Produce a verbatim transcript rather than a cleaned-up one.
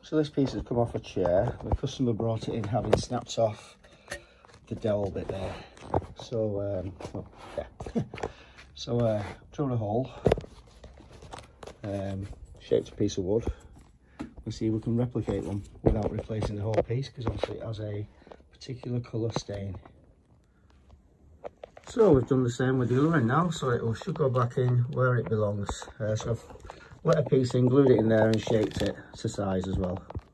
So this piece has come off a chair. The customer brought it in having snapped off the dowel bit there. So, um, well, yeah. so uh, drilled a hole, um, shaped a piece of wood. We'll see if we can replicate one without replacing the whole piece, because obviously it has a particular colour stain. So we've done the same with the other end now, so it will should go back in where it belongs. Uh, so I've let a piece in, glued it in there and shaped it to size as well.